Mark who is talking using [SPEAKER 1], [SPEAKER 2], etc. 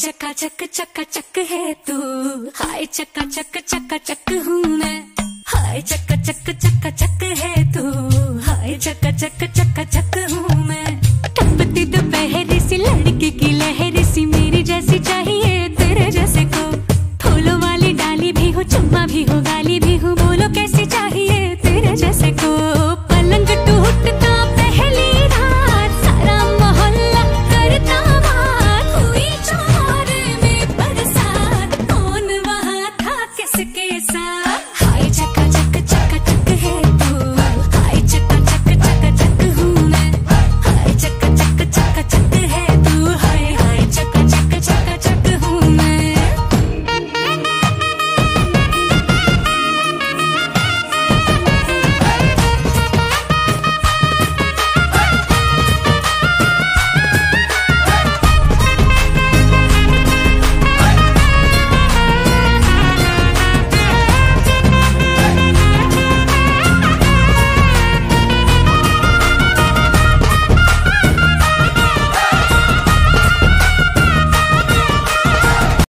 [SPEAKER 1] चक्का चक है तू, हाय चक्का चक हूँ मैं। हाय चक्का चक है तू, हाय चक्का चक हूँ मैं। टपती दोपहर सी लड़की की लहर सी मेरी जैसी चाहिए।